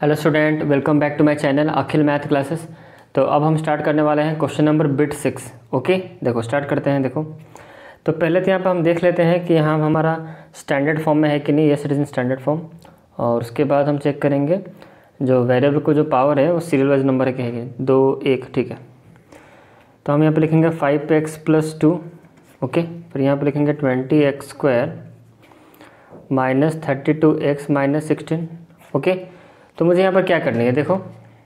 Hello student, welcome back to my channel Akhil math classes. तो अब हम स्टार्ट करने वाले हैं क्वेश्चन नंबर बिट 6। ओके, देखो स्टार्ट करते हैं। देखो तो पहले तो यहाँ पर हम देख लेते हैं कि यहाँ हमारा स्टैंडर्ड फॉर्म में है कि नहीं। Yes, it is in standard form. और उसके बाद हम चेक करेंगे जो वेरिएबल को जो पावर है वो सीरियल वाइज नंबर है, कहेंगे 2 1। ठीक है, तो हम यहाँ पर लिखेंगे 5x + 2। ओके, फिर यहाँ पर लिखेंगे 20x² - 32x - 16। ओके, तो मुझे यहाँ पर क्या करनी है, देखो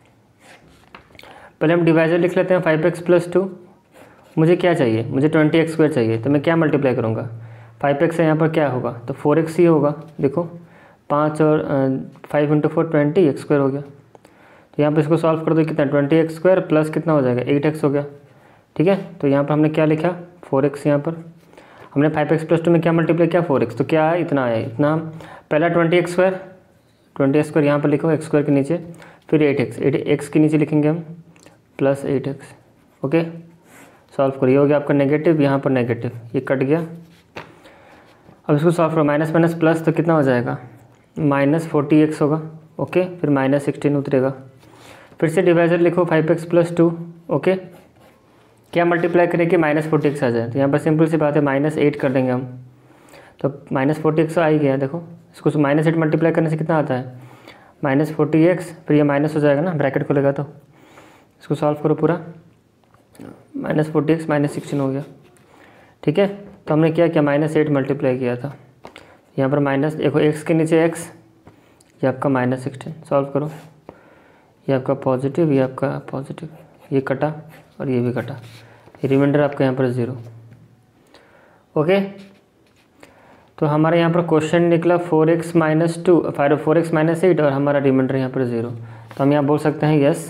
पहले हम डिवाइजर लिख लेते हैं। 5x + 2 मुझे क्या चाहिए, मुझे 20x² चाहिए। तो मैं क्या मल्टीप्लाई करूँगा, 5x से यहाँ पर क्या होगा तो 4x ही होगा। देखो 5 और 5 × 4 20x² हो गया। तो यहाँ पर इसको सॉल्व कर दो, कितना 20x² प्लस कितना हो जाएगा 8x हो गया। ठीक है, तो यहाँ पर हमने क्या लिखा 4x। यहाँ पर हमने 5x + 2 में क्या मल्टीप्लाई किया 4x, तो क्या आया इतना आया। इतना पहला 20x² यहाँ पर लिखो, x² के नीचे, फिर 8x के नीचे लिखेंगे हम प्लस 8x। ओके, सॉल्व करिए, हो गया आपका नेगेटिव, यहाँ पर नेगेटिव, ये कट गया। अब इसको सॉल्व करो, माइनस माइनस प्लस, तो कितना हो जाएगा -40x होगा। ओके, फिर -16 उतरेगा। फिर से डिवाइजर लिखो 5x + 2। ओके, क्या मल्टीप्लाई करें कि -40x आ जाए। तो यहाँ पर सिंपल सी बात है, -8 कर देंगे हम, तो -40x आ ही गया। देखो इसको -8 मल्टीप्लाई करने से कितना आता है -40x, फिर ये माइनस हो जाएगा ना, ब्रैकेट खुलेगा। तो इसको सॉल्व करो पूरा, -40x -16 हो गया। ठीक है, तो हमने क्या किया -8 मल्टीप्लाई किया था। यहाँ पर माइनस देखो, x के नीचे x, ये आपका -16। सॉल्व करो, ये आपका पॉजिटिव, ये आपका पॉजिटिव, ये कटा और ये भी कटा, ये रिमाइंडर आपका यहाँ पर 0। ओके, तो हमारे यहाँ पर क्वेश्चन निकला 4x - 2 4x - 8 और हमारा रिमाइंडर यहाँ पर 0। तो हम यहाँ बोल सकते हैं yes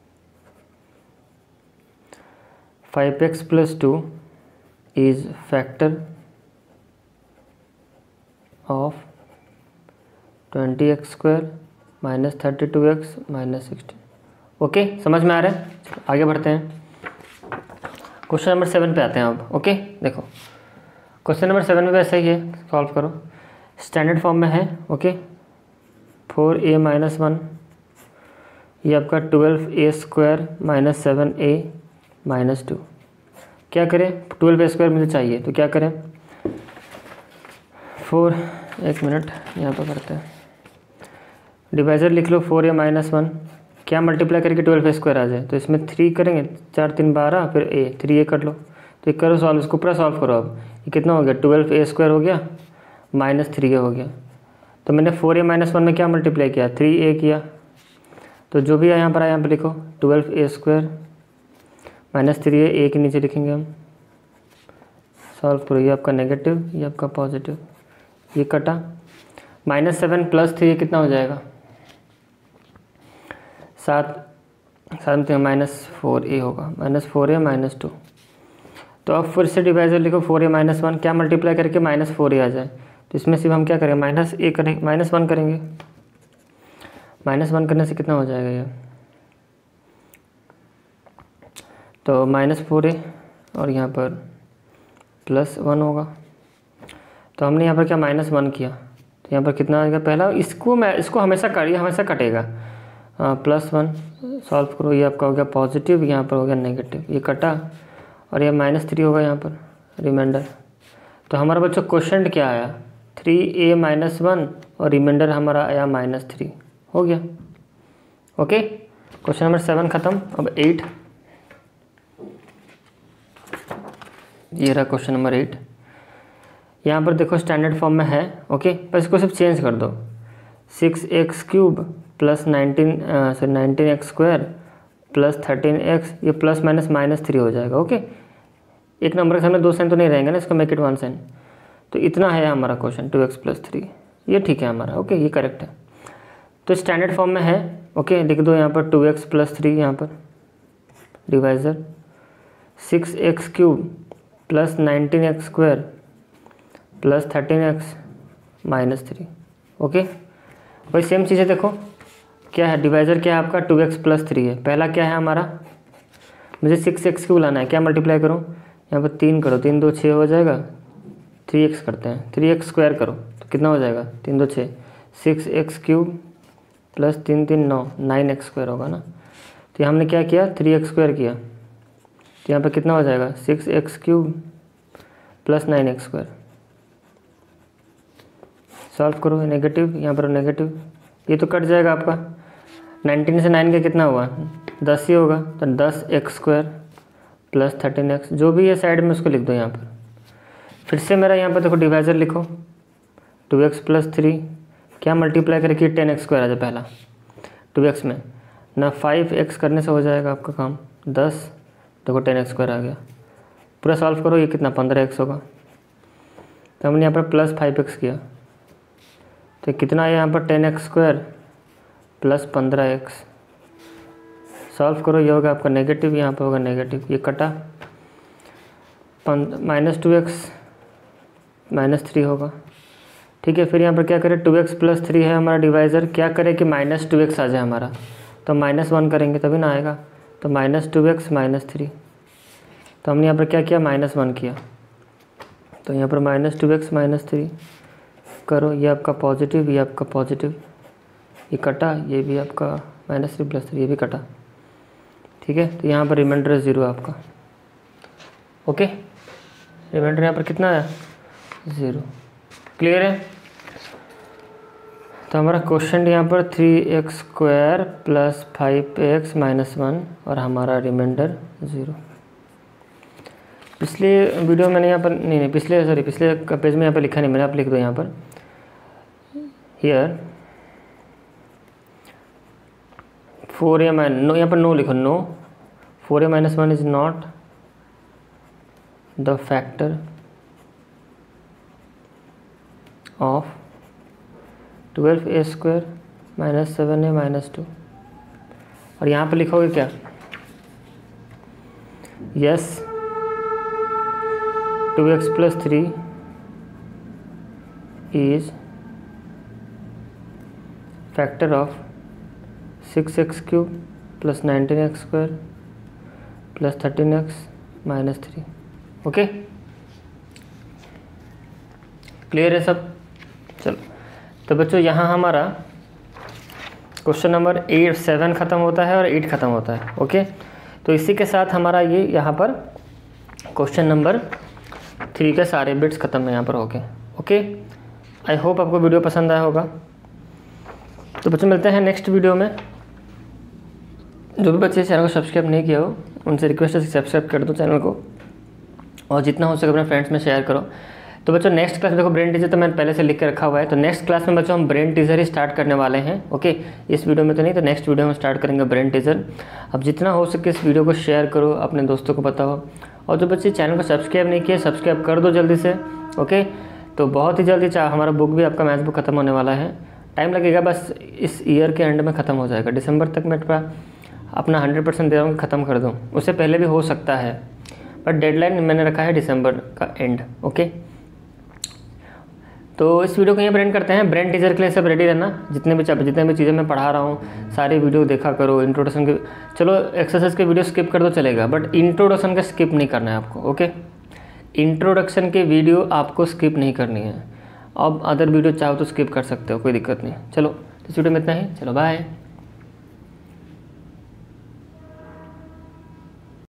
5x + 2 is factor of 20x² - 32x - 16। Okay, समझ में आ रहा है। आगे बढ़ते हैं, क्वेश्चन नंबर 7 पे आते हैं अब। ओके, देखो क्वेश्चन नंबर 7 में वैसे ही है, सॉल्व करो। स्टैंडर्ड फॉर्म में है। ओके, 4a - 1, ये आपका 12a² - 7a - 2। क्या करें, 12a² मुझे चाहिए, तो क्या करें 1 मिनट यहाँ पर करते हैं। डिवाइजर लिख लो 4a - 1, क्या मल्टीप्लाई करके 12a² आ जाए। तो इसमें 3 करेंगे, 4 3 12, फिर a 3a कर लो। तो ये करो सॉल्व, इसको पूरा सॉल्व करो। अब ये कितना हो गया 12a² हो गया -3a हो गया। तो मैंने 4a - 1 में क्या मल्टीप्लाई किया 3a किया। तो जो भी है यहाँ पर आया, यहाँ पर लिखो 12a² -3a, a के नीचे लिखेंगे हम। सॉल्व करो, ये आपका नेगेटिव, ये आपका पॉजिटिव, ये कटा। -7 + 3 कितना हो जाएगा 7 -4a होगा, -4a - 2। तो अब फिर से डिवाइजर लिखो 4a - 1, क्या मल्टीप्लाई करके -4a आ जाए। तो इसमें सिर्फ हम क्या करेंगे -1 करेंगे। -1 करने से कितना हो जाएगा ये, तो -4a और यहाँ पर +1 होगा। तो हमने यहाँ पर क्या -1 किया, तो यहाँ पर कितना आएगा पहला, इसको हमेशा कटेगा। +1 सॉल्व करो, ये आपका हो गया पॉजिटिव, यहाँ पर हो गया नेगेटिव, ये कटा और ये -3 होगा यहाँ पर रिमाइंडर। तो हमारा बच्चों क्वेश्चन क्या आया 3a - 1 और रिमाइंडर हमारा आया -3 हो गया। ओके, क्वेश्चन नंबर 7 ख़त्म। अब 8, ये रहा क्वेश्चन नंबर 8। यहाँ पर देखो स्टैंडर्ड फॉर्म में है। ओके, बस इसको सिर्फ चेंज कर दो, 6x³ + 19x² + 13x, ये प्लस माइनस -3 हो जाएगा। ओके, एक नंबर के सामने 2 साइन तो नहीं रहेंगे ना, इसको मेक इट 1 साइन। तो इतना है हमारा क्वेश्चन 2x + 3, ये ठीक है हमारा। ओके, ये करेक्ट है। तो स्टैंडर्ड फॉर्म में है। ओके, लिख दो यहाँ पर 2x + 3, यहाँ पर divisor 6x³ + 19x² + 13x - 3। Okay, वही सेम चीज़ है। देखो क्या है, डिवाइजर क्या है आपका 2x + 3 है। पहला क्या है हमारा, मुझे 6x³ लाना है, क्या मल्टीप्लाई करूँ यहाँ पर 3 करो, 3 2 6 हो जाएगा। 3x करते हैं, 3x² करो तो कितना हो जाएगा 3 2 6, 6x³ प्लस 3 3 9, 9x² होगा ना। तो यहाँ हमने क्या किया, 3x² किया, तो यहाँ पर कितना हो जाएगा 6x³ प्लस 9x²। सॉल्व करो, नेगेटिव, यहाँ पर नेगेटिव, ये तो कट जाएगा आपका। 19 से 9 का कितना हुआ, 10 ही होगा, तो 10x² प्लस 13x, जो भी है साइड में उसको लिख दो यहाँ पर। फिर से मेरा यहाँ पर देखो डिवाइज़र लिखो, 2x प्लस 3, क्या मल्टीप्लाई करके 10x² आ जाए पहला 2x में ना, 5x करने से हो जाएगा आपका काम, 10 देखो 10x² आ गया। पूरा सॉल्व करो, ये कितना 15x होगा। तो हमने यहाँ पर प्लस 5x किया, तो कितना है यहाँ पर 10x² प्लस 15x। सॉल्व करो, ये होगा आपका नेगेटिव, यहाँ पर होगा नेगेटिव, ये कटा, -2x -3 होगा। ठीक है, फिर यहाँ पर क्या करें, 2x प्लस 3 है हमारा डिवाइज़र, क्या करें कि -2x आ जाए हमारा, तो -1 करेंगे तभी ना आएगा, तो -2x -3। तो हमने यहाँ पर क्या किया, -1 किया, तो यहाँ पर -2x -3 करो, ये आपका पॉजिटिव, ये आपका पॉजिटिव, ये कटा, ये भी आपका -3 प्लस 3, ये भी कटा। ठीक है, तो यहाँ पर रिमाइंडर 0 आपका। ओके, रिमाइंडर यहाँ पर कितना है, 0। क्लियर है। तो हमारा क्वेश्चन यहाँ पर 3x² प्लस 5x -1 और हमारा रिमाइंडर 0। पिछले वीडियो मैंने यहाँ पर नहीं पिछले पेज में यहाँ पर लिखा नहीं मैंने, आप लिख दो यहाँ पर, हियर 4a नो, यहाँ पर नो लिखो, no 4a -1 is not the factor of 12a² -7a -2। और यहाँ पर लिखोगे क्या, yes 2x plus 3 is factor of 6x³ plus 19x² plus 13x -3। Okay, clear है सब। चलो, तो बच्चों यहाँ हमारा क्वेश्चन नंबर 7 ख़त्म होता है और 8 ख़त्म होता है। ओके, तो इसी के साथ हमारा ये यहाँ पर क्वेश्चन नंबर 3 के सारे बिट्स ख़त्म है यहाँ पर हो गए। ओके, आई होप आपको वीडियो पसंद आया होगा। तो बच्चों मिलते हैं नेक्स्ट वीडियो में। जो भी बच्चे चैनल को सब्सक्राइब नहीं किया हो उनसे रिक्वेस्ट है सब्सक्राइब कर दो चैनल को, और जितना हो सके अपने फ्रेंड्स में शेयर करो। तो बच्चों नेक्स्ट क्लास देखो ब्रेन टीजर तो मैंने पहले से लिख के रखा हुआ है, तो नेक्स्ट क्लास में बच्चों हम ब्रेन टीजर ही स्टार्ट करने वाले हैं। ओके, इस वीडियो में तो नहीं, तो नेक्स्ट वीडियो में स्टार्ट करेंगे ब्रेन टीजर। अब जितना हो सके इस वीडियो को शेयर करो, अपने दोस्तों को बताओ, और जो बच्चे चैनल को सब्सक्राइब नहीं किए सब्सक्राइब कर दो जल्दी से। ओके, तो बहुत ही जल्दी हमारा बुक भी आपका मैथ्स बुक खत्म होने वाला है, टाइम लगेगा, बस इस ईयर के एंड में ख़त्म हो जाएगा, दिसंबर तक मैं अपना 100% दे रहा हूँ कि ख़त्म कर दूँ, उससे पहले भी हो सकता है, बट डेडलाइन मैंने रखा है दिसंबर का एंड। ओके, तो इस वीडियो को यहीं पर एंड करते हैं। ब्रेन टीजर के लिए सब रेडी रहना, जितने भी चीज़ें मैं पढ़ा रहा हूँ सारी वीडियो देखा करो। इंट्रोडक्शन के, चलो एक्सरसाइज के वीडियो स्किप कर दो चलेगा, बट इंट्रोडक्शन का स्किप नहीं करना है आपको। ओके, इंट्रोडक्शन के वीडियो आपको स्किप नहीं करनी है। अब अदर वीडियो चाहो तो स्किप कर सकते हो, कोई दिक्कत नहीं। चलो, इस वीडियो में इतना ही, चलो बाय।